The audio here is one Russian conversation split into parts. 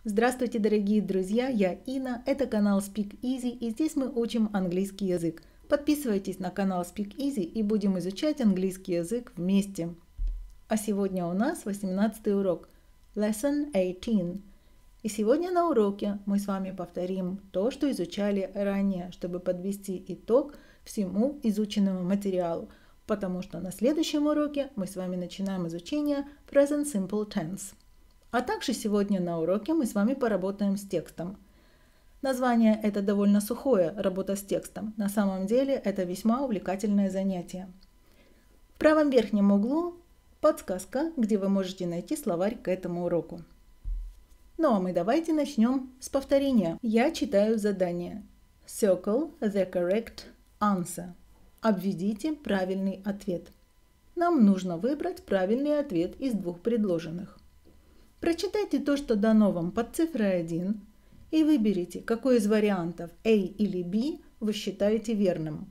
Здравствуйте, дорогие друзья, я Инна, это канал Speak Easy, и здесь мы учим английский язык. Подписывайтесь на канал Speak Easy и будем изучать английский язык вместе. А сегодня у нас 18-й урок, Lesson 18. И сегодня на уроке мы с вами повторим то, что изучали ранее, чтобы подвести итог всему изученному материалу, потому что на следующем уроке мы с вами начинаем изучение Present Simple Tense. А также сегодня на уроке мы с вами поработаем с текстом. Название это довольно сухое, работа с текстом. На самом деле это весьма увлекательное занятие. В правом верхнем углу подсказка, где вы можете найти словарь к этому уроку. Ну а мы давайте начнем с повторения. Я читаю задание. Circle the correct answer. Обведите правильный ответ. Нам нужно выбрать правильный ответ из двух предложенных. Прочитайте то, что дано вам под цифрой 1, и выберите, какой из вариантов A или B вы считаете верным.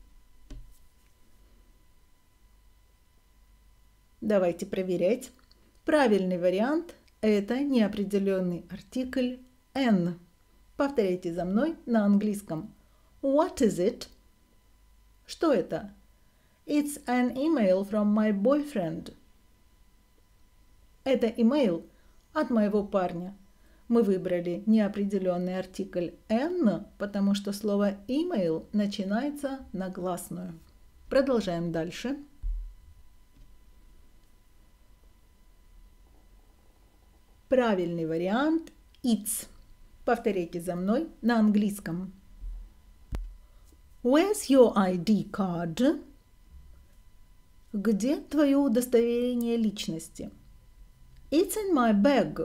Давайте проверять. Правильный вариант – это неопределенный артикль N. Повторяйте за мной на английском. What is it? Что это? It's an email from my boyfriend. Это имейл от моего парня. Мы выбрали неопределенный артикль N, потому что слово email начинается на гласную. Продолжаем дальше. Правильный вариант it's. Повторите за мной на английском. Where's your ID card? Где твое удостоверение личности? It's in my bag.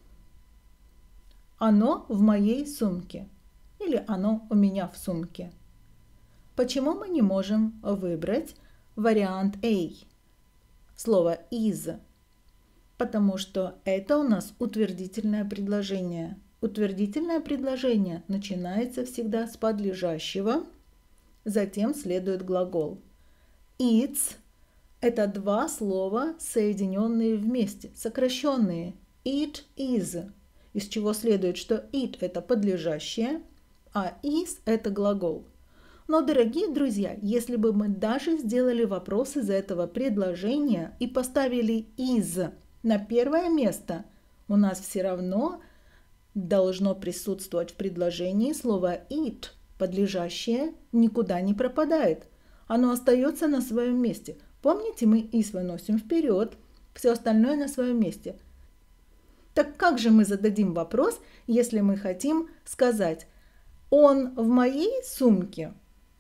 Оно в моей сумке. Или оно у меня в сумке. Почему мы не можем выбрать вариант A? Слово is. Потому что это у нас утвердительное предложение. Утвердительное предложение начинается всегда с подлежащего, затем следует глагол. It's – это два слова, соединенные вместе, сокращенные. It is, из чего следует, что it – это подлежащее, а is – это глагол. Но, дорогие друзья, если бы мы даже сделали вопрос из этого предложения и поставили is на первое место, у нас все равно должно присутствовать в предложении слово it. Подлежащее никуда не пропадает. Оно остается на своем месте. Помните, мы is выносим вперед, все остальное на своем месте. Так как же мы зададим вопрос, если мы хотим сказать «Он в моей сумке»?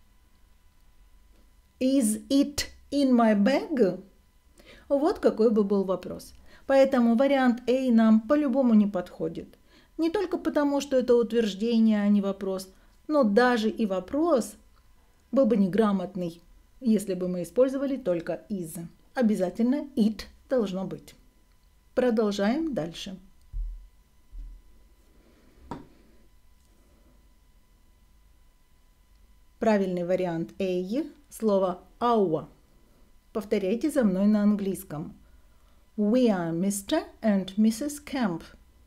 Is it in my bag? Вот какой бы был вопрос. Поэтому вариант A нам по-любому не подходит. Не только потому, что это утверждение, а не вопрос, но даже и вопрос был бы неграмотный, если бы мы использовали только is. Обязательно it должно быть. Продолжаем дальше. Правильный вариант A – слово our. Повторяйте за мной на английском. We are Mr. and Mrs. Kemp.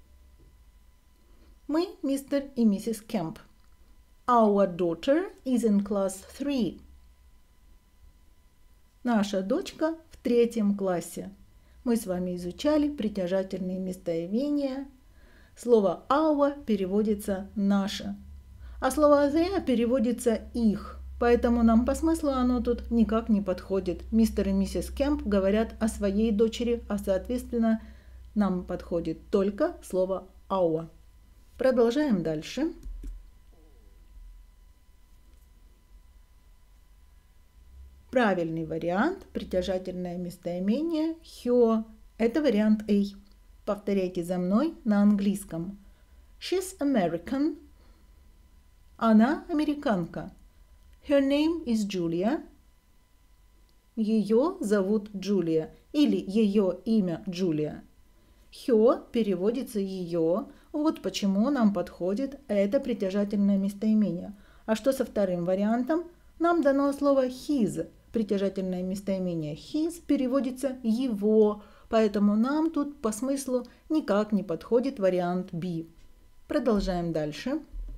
Мы мистер и миссис Кемп. Our daughter is in class 3. Наша дочка в 3 классе. Мы с вами изучали притяжательные местоимения. Слово our переводится «наше», а слово their переводится «их». Поэтому нам по смыслу оно тут никак не подходит. Мистер и миссис Кемп говорят о своей дочери, а соответственно нам подходит только слово our. Продолжаем дальше. Правильный вариант, притяжательное местоимение her. Это вариант A. Повторяйте за мной на английском. She's American. Она американка. Her name is Julia. Ее зовут Джулия или ее имя Джулия. Her переводится ее. Вот почему нам подходит это притяжательное местоимение. А что со вторым вариантом? Нам дано слово his. Притяжательное местоимение his переводится его, поэтому нам тут по смыслу никак не подходит вариант be. Продолжаем дальше.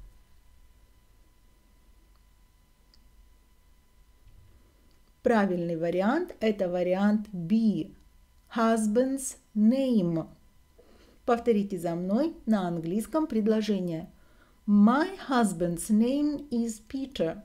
Правильный вариант – это вариант be. Husband's name. Повторите за мной на английском предложение. My husband's name is Peter.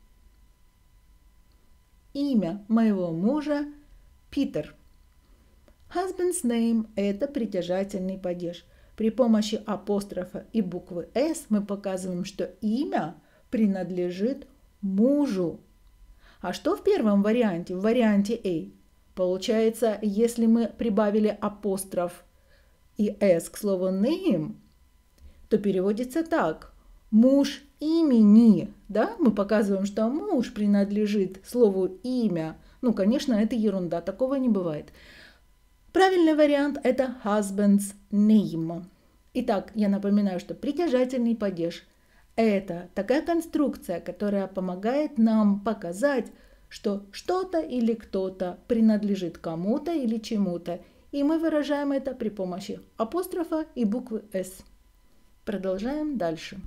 Имя моего мужа – Питер. Husband's name – это притяжательный падеж. При помощи апострофа и буквы S мы показываем, что имя принадлежит мужу. А что в первом варианте, в варианте A? Получается, если мы прибавили апостроф и S к слову name, то переводится так. Муж имени. Да? Мы показываем, что муж принадлежит слову имя. Ну, конечно, это ерунда, такого не бывает. Правильный вариант – это husband's name. Итак, я напоминаю, что притяжательный падеж – это такая конструкция, которая помогает нам показать, что что-то или кто-то принадлежит кому-то или чему-то, и мы выражаем это при помощи апострофа и буквы S. Продолжаем дальше.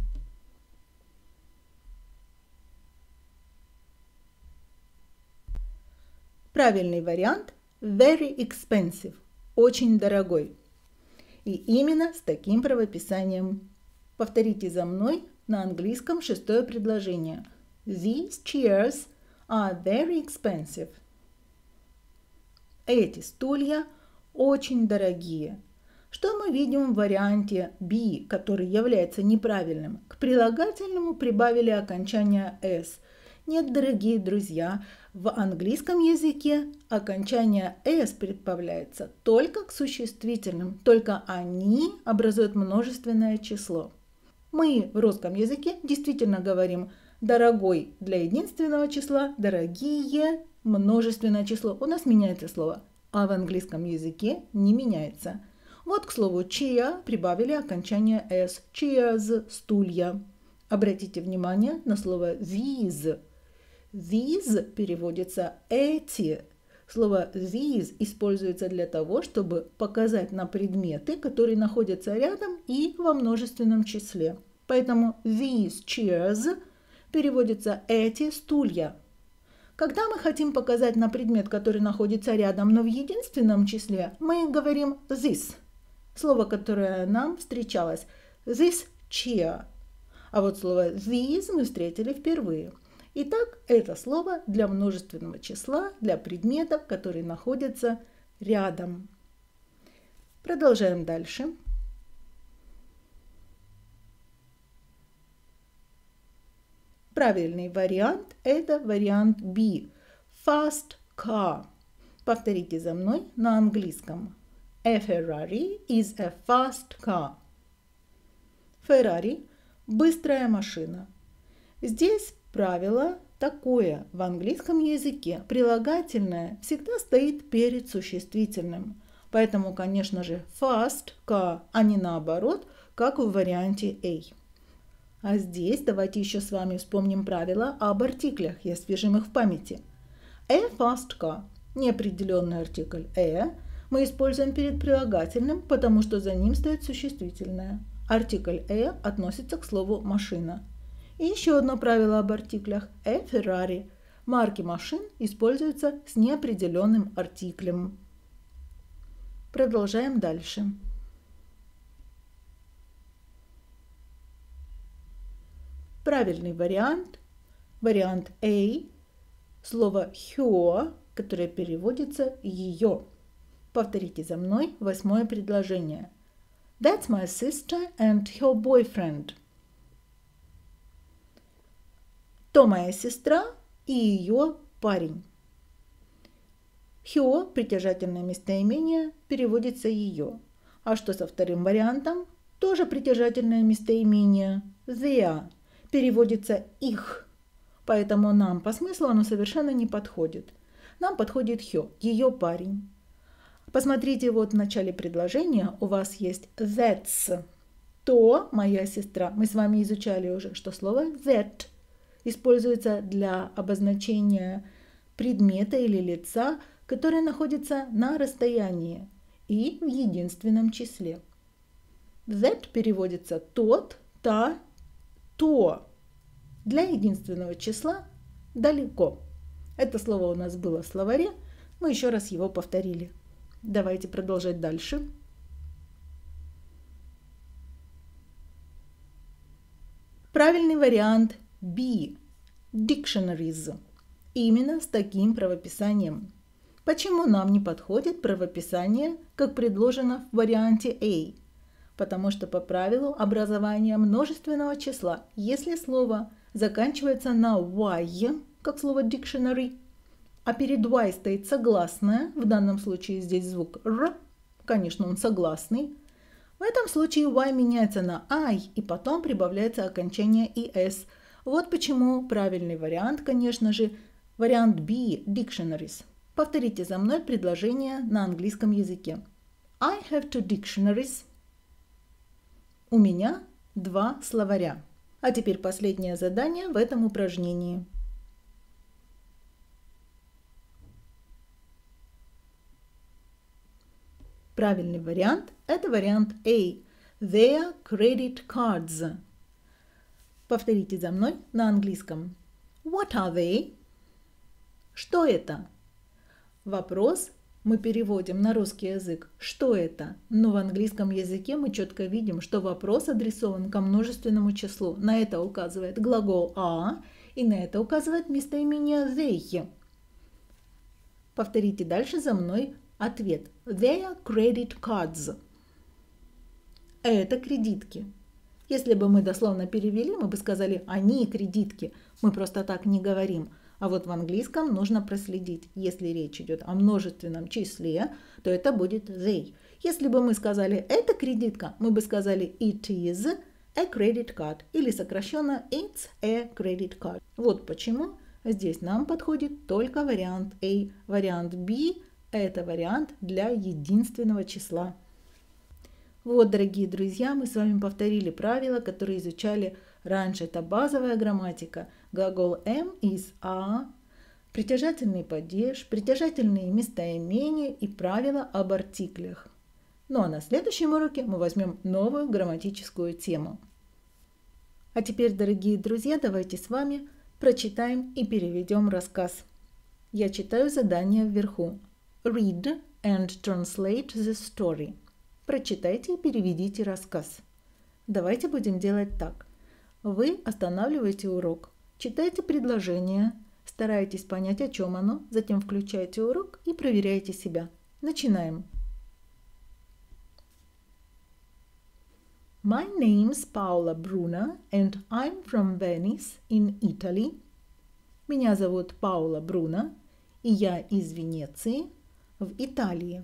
Правильный вариант – very expensive, очень дорогой. И именно с таким правописанием. Повторите за мной на английском шестое предложение. These chairs are very expensive. Эти стулья очень дорогие. Что мы видим в варианте be, который является неправильным? К прилагательному прибавили окончание s. Нет, дорогие друзья, в английском языке окончание s прибавляется только к существительным, только они образуют множественное число. Мы в русском языке действительно говорим дорогой для единственного числа, дорогие множественное число. У нас меняется слово, а в английском языке не меняется. Вот к слову chair прибавили окончание s. Chairs – стулья. Обратите внимание на слово these. These переводится эти. Слово these используется для того, чтобы показать на предметы, которые находятся рядом и во множественном числе. Поэтому these chairs переводится эти стулья. Когда мы хотим показать на предмет, который находится рядом, но в единственном числе, мы говорим this. Слово, которое нам встречалось, this chair. А вот слово these мы встретили впервые. Итак, это слово для множественного числа, для предметов, которые находятся рядом. Продолжаем дальше. Правильный вариант – это вариант B. Fast car. Повторите за мной на английском. A Ferrari is a fast car. Ferrari – быстрая машина. Здесь правило такое. В английском языке прилагательное всегда стоит перед существительным. Поэтому, конечно же, fast car, а не наоборот, как в варианте A. А здесь давайте еще с вами вспомним правила об артиклях и освежим их в памяти. A fast car – неопределенный артикль a мы используем перед прилагательным, потому что за ним стоит существительное. Артикль a относится к слову машина. И еще одно правило об артиклях – a Ferrari. Марки машин используются с неопределенным артиклем. Продолжаем дальше. Правильный вариант – вариант A, слово her, которое переводится «ее». Повторите за мной восьмое предложение. That's my sister and her boyfriend. То моя сестра и ее парень. Her, притяжательное местоимение, переводится «ее». А что со вторым вариантом? Тоже притяжательное местоимение their. Переводится «их». Поэтому нам по смыслу оно совершенно не подходит. Нам подходит her, ее парень. Посмотрите, вот в начале предложения у вас есть that's. То моя сестра. Мы с вами изучали уже, что слово that используется для обозначения предмета или лица, которое находится на расстоянии. и в единственном числе. That переводится тот, та, то. Для единственного числа далеко. Это слово у нас было в словаре, мы еще раз его повторили. Давайте продолжать дальше. Правильный вариант B. Dictionaries. Именно с таким правописанием. Почему нам не подходит правописание, как предложено в варианте A? Потому что по правилу образования множественного числа, если слово заканчивается на Y, как слово dictionary, а перед Y стоит согласное, в данном случае здесь звук R, конечно, он согласный, в этом случае Y меняется на I, и потом прибавляется окончание ES. Вот почему правильный вариант, конечно же, вариант B, dictionaries. Повторите за мной предложение на английском языке. I have 2 dictionaries. У меня 2 словаря. А теперь последнее задание в этом упражнении. Правильный вариант – это вариант A. Their credit cards. Повторите за мной на английском. What are they? Что это? Вопрос мы переводим на русский язык «что это?», но в английском языке мы четко видим, что вопрос адресован ко множественному числу. На это указывает глагол «are» и на это указывает местоимение «they». Повторите дальше за мной ответ. Their credit cards. Это кредитки. Если бы мы дословно перевели, мы бы сказали «они кредитки». Мы просто так не говорим. А вот в английском нужно проследить. Если речь идет о множественном числе, то это будет they. Если бы мы сказали «это кредитка», мы бы сказали «it is a credit card» или сокращенно «it's a credit card». Вот почему здесь нам подходит только вариант A. Вариант B – это вариант для единственного числа. Вот, дорогие друзья, мы с вами повторили правила, которые изучали раньше. Это базовая грамматика. Глагол am is are, притяжательный падеж, притяжательные местоимения и правила об артиклях. Ну а на следующем уроке мы возьмем новую грамматическую тему. А теперь, дорогие друзья, давайте с вами прочитаем и переведем рассказ. Я читаю задание вверху. Read and translate the story. Прочитайте и переведите рассказ. Давайте будем делать так. Вы останавливаете урок, читайте предложение, старайтесь понять, о чем оно, затем включайте урок и проверяйте себя. Начинаем. My name's Paola Bruna and I'm from Venice in Italy. Меня зовут Паула Бруно, и я из Венеции в Италии.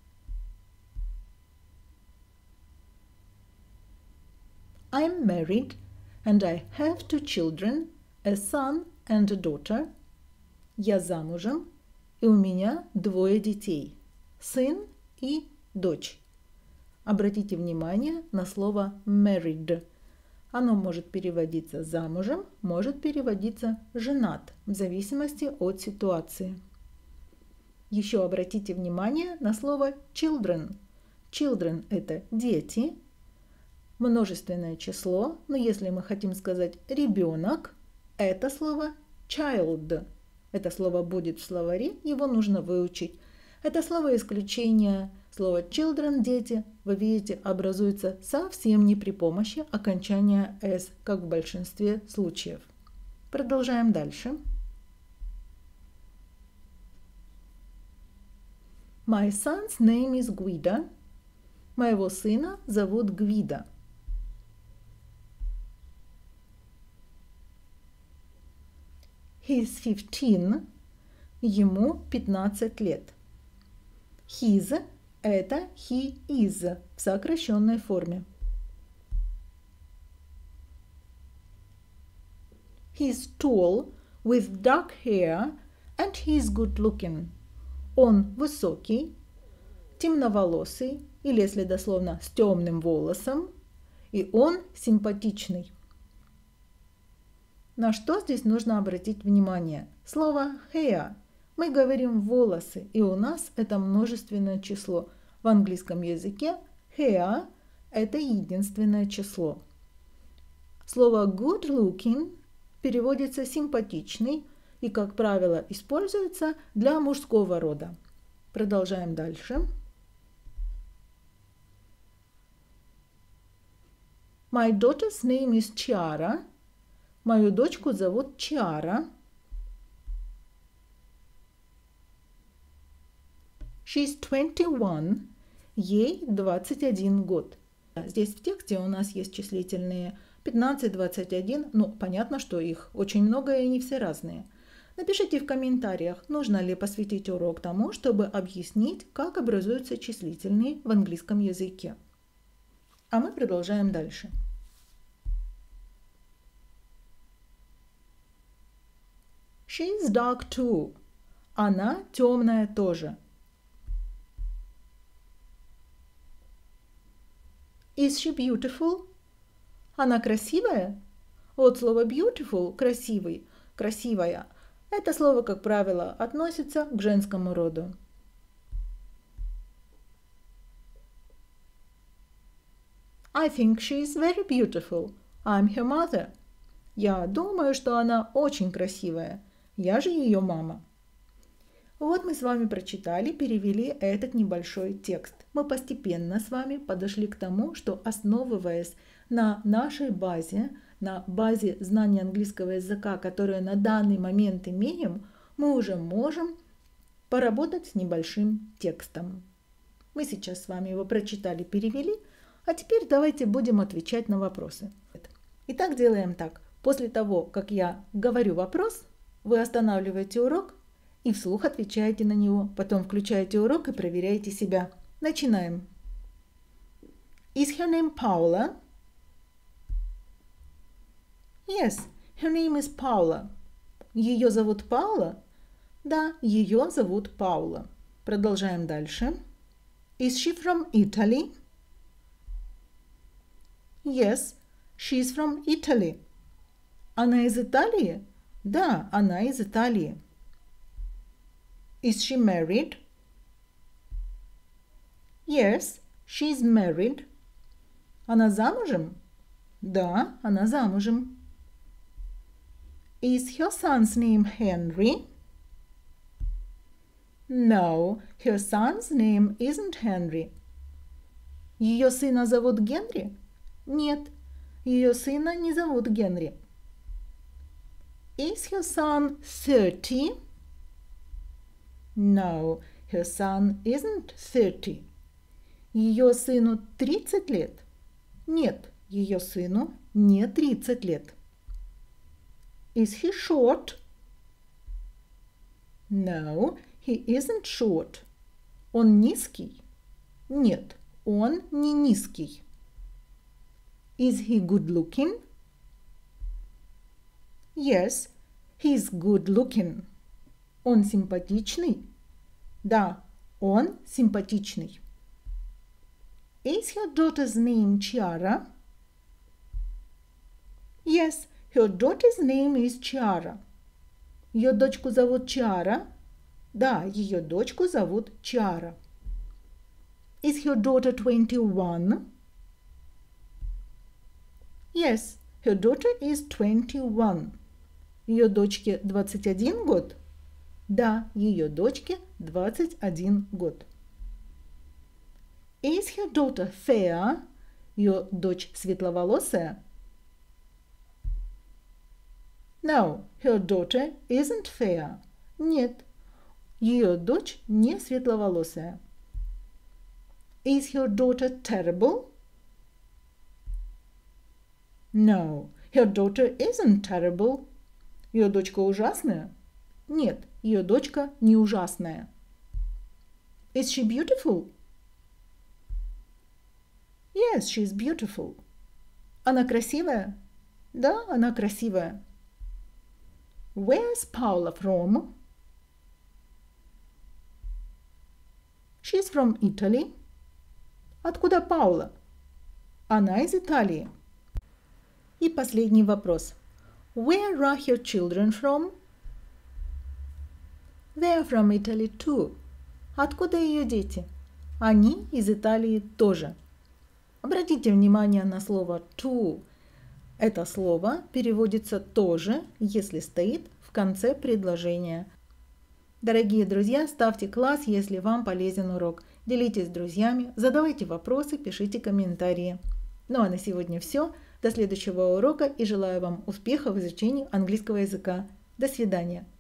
I'm married and I have 2 children, a son and a daughter. Я замужем, и у меня 2 детей, сын и дочь. Обратите внимание на слово married. Оно может переводиться замужем, может переводиться женат, в зависимости от ситуации. Еще обратите внимание на слово children. Children – это дети. Множественное число, но если мы хотим сказать ребенок, это слово child. Это слово будет в словаре, его нужно выучить. Это слово исключение. Слово children, дети, вы видите, образуется совсем не при помощи окончания s, как в большинстве случаев. Продолжаем дальше. My son's name is Guido. Моего сына зовут Гвидо. He's 15. Ему 15 лет. His – это he is в сокращенной форме. He's tall, with dark hair, and he's good looking. Он высокий, темноволосый, или если дословно с темным волосом, и он симпатичный. На что здесь нужно обратить внимание? Слово hair. Мы говорим волосы, и у нас это множественное число. В английском языке hair – это единственное число. Слово good looking переводится симпатичный и, как правило, используется для мужского рода. Продолжаем дальше. My daughter's name is Chiara. Мою дочку зовут Чиара. She's 21. Ей 21 год. Здесь в тексте у нас есть числительные 15, 21. Ну, понятно, что их очень много и не все разные. Напишите в комментариях, нужно ли посвятить урок тому, чтобы объяснить, как образуются числительные в английском языке. А мы продолжаем дальше. She's dark too. Она темная тоже. Is she beautiful? Она красивая? Вот слово beautiful, красивый, красивая. Это слово, как правило, относится к женскому роду. I think she is very beautiful. I'm her mother. Я думаю, что она очень красивая. Я же ее мама. Вот мы с вами прочитали, перевели этот небольшой текст. Мы постепенно с вами подошли к тому, что, основываясь на нашей базе, на базе знания английского языка, которую на данный момент имеем, мы уже можем поработать с небольшим текстом. Мы сейчас с вами его прочитали, перевели, а теперь давайте будем отвечать на вопросы. Итак, делаем так. После того, как я говорю вопрос, вы останавливаете урок и вслух отвечаете на него. Потом включаете урок и проверяете себя. Начинаем. Is her name Paula? Yes, her name is Paula. Ее зовут Паула? Да, ее зовут Паула. Продолжаем дальше. Is she from Italy? Yes, she is from Italy. Она из Италии? Да, она из Италии. Is she married? Yes, she is married. Она замужем? Да, она замужем. Is her son's name Henry? No, her son's name isn't Henry. Ее сына зовут Генри? Нет, ее сына не зовут Генри. Is her son 30? No, her son isn't 30. Ее сыну 30 лет? Нет, ее сыну не 30 лет. Is he short? No, he isn't short. Он низкий? Нет, он не низкий. Is he good looking? Yes, he's good looking. Он симпатичный? Да, он симпатичный. Is your daughter's name Chiara? Yes, her daughter's name is Chiara. Ее дочку зовут Чиара? Да, ее дочку зовут Чиара. Is her daughter 21? Yes, her daughter is 21. Ее дочке 21 год? Да, ее дочке 21 год. Is her daughter fair? Ее дочь светловолосая? No, her daughter isn't fair. Нет, ее дочь не светловолосая. Is her daughter terrible? No, her daughter isn't terrible. Ее дочка ужасная? Нет, ее дочка не ужасная. Is she beautiful? Yes, she's beautiful. Она красивая? Да, она красивая. Where's Paula from? She's from Italy. Откуда Паула? Она из Италии. И последний вопрос. Where are her children from? They are from Italy too. Откуда ее дети? Они из Италии тоже. Обратите внимание на слово to. Это слово переводится тоже, если стоит в конце предложения. Дорогие друзья, ставьте класс, если вам полезен урок. Делитесь с друзьями, задавайте вопросы, пишите комментарии. Ну а на сегодня все. До следующего урока и желаю вам успехов в изучении английского языка. До свидания.